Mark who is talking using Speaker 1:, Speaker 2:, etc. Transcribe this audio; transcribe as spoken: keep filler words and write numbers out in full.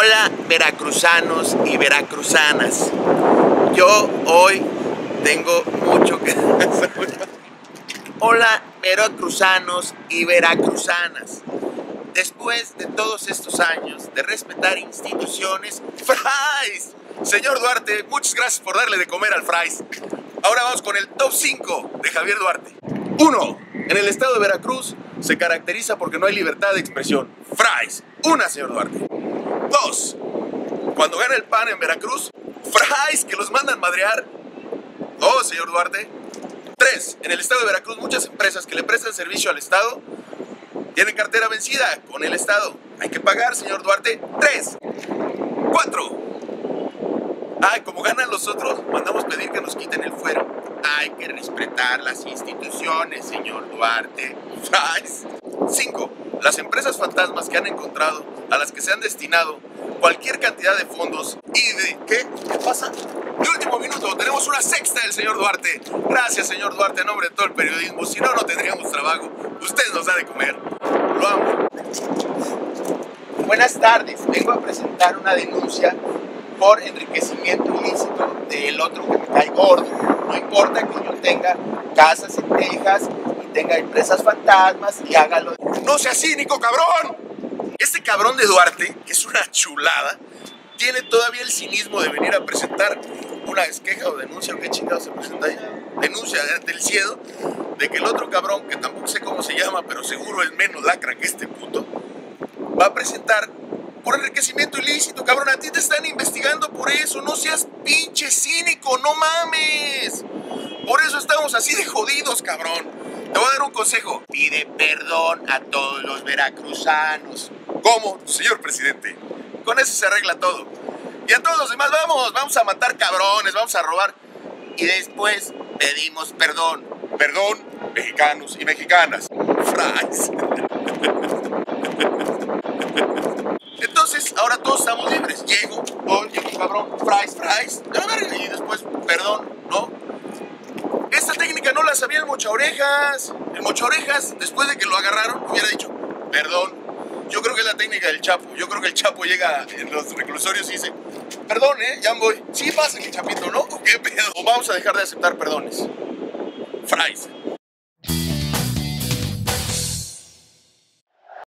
Speaker 1: Hola veracruzanos y veracruzanas. Yo hoy tengo mucho que Hola veracruzanos y veracruzanas. Después de todos estos años de respetar instituciones, ¡Fries! Señor Duarte, muchas gracias por darle de comer al Fries. Ahora vamos con el top cinco de Javier Duarte. uno. En el estado de Veracruz se caracteriza porque no hay libertad de expresión. Fries. Una, señor Duarte. dos. Cuando gana el P A N en Veracruz, Fries, que los mandan madrear. dos, señor Duarte. tres. En el estado de Veracruz muchas empresas que le prestan servicio al estado tienen cartera vencida con el estado. Hay que pagar, señor Duarte. tres. cuatro. Ay, como ganan los otros, mandamos pedir que nos quiten el fuero. Hay que respetar las instituciones, señor Duarte. cinco. Las empresas fantasmas que han encontrado, a las que se han destinado cualquier cantidad de fondos y de... ¿Qué? ¿Qué pasa? De último minuto, tenemos una sexta del señor Duarte. Gracias, señor Duarte, en nombre de todo el periodismo. Si no, no tendríamos trabajo. Usted nos da de comer. Lo amo.
Speaker 2: Buenas tardes. Vengo a presentar una denuncia por enriquecimiento ilícito del otro que me cae gordo. No importa que yo tenga casas en Texas y tenga empresas fantasmas y hágalo.
Speaker 1: ¡No sea cínico, cabrón! Este cabrón de Duarte, que es una chulada, tiene todavía el cinismo de venir a presentar una queja o denuncia, o qué chingados se presenta ahí, denuncia del CIEDO, de que el otro cabrón, que tampoco sé cómo se llama, pero seguro es menos lacra que este puto, va a presentar por enriquecimiento ilícito. Cabrón, a ti te están investigando por eso. No seas pinche cínico, no mames. Por eso estamos así de jodidos, cabrón. Te voy a dar un consejo. Pide perdón a todos los veracruzanos.
Speaker 2: ¿Cómo, señor presidente?
Speaker 1: Con eso se arregla todo. Y a todos los demás, vamos, vamos a matar cabrones, vamos a robar. Y después pedimos perdón.
Speaker 2: Perdón, mexicanos y mexicanas.
Speaker 1: Fries. Entonces, ahora todos estamos libres. Llego, voy, llego, cabrón, Fries, Fries, a la verga, y después, perdón, ¿no? Esta técnica no la sabía el Mochaorejas. El Mochaorejas, después de que lo agarraron, hubiera dicho, perdón. Yo creo que es la técnica del Chapo. Yo creo que el Chapo llega en los reclusorios y dice, perdón, ¿eh? Ya voy. Sí, pasa, que Chapito, ¿no? ¿O qué pedo? O vamos a dejar de aceptar perdones. Fries.